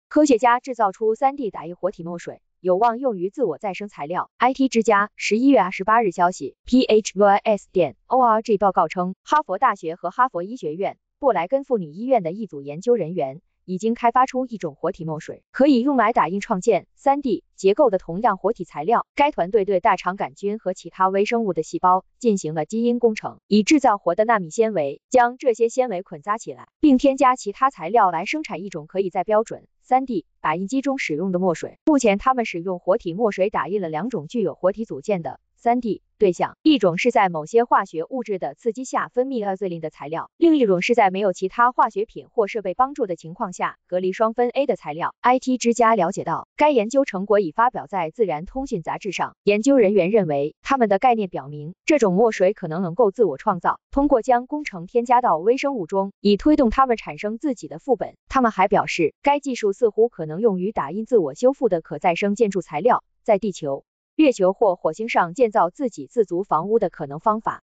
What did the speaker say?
科学家制造出 3D 打印活体墨水，有望用于自我再生材料。IT 之家11月28日消息 ，PHVS.org 报告称，哈佛大学和哈佛医学院、布莱根妇女医院的一组研究人员已经开发出一种活体墨水，可以用来打印创建 3D 结构的同样活体材料。该团队对大肠杆菌和其他微生物的细胞进行了基因工程，以制造活的纳米纤维，将这些纤维捆扎起来，并添加其他材料来生产一种可以在标准 3D 打印机中使用的墨水。目前他们使用活体墨水打印了2种具有活体组件的 3D 对象，一种是在某些化学物质的刺激下分泌azulin的材料，另一种是在没有其他化学品或设备帮助的情况下隔离双酚 A 的材料。IT 之家了解到，该研究成果已发表在《自然通讯》杂志上。研究人员认为，他们的概念表明，这种墨水可能够自我创造，通过将工程添加到微生物中，以推动它们产生自己的副本。他们还表示，该技术似乎可能用于打印自我修复的可再生建筑材料，在地球、月球或火星上建造自给自足房屋的可能方法。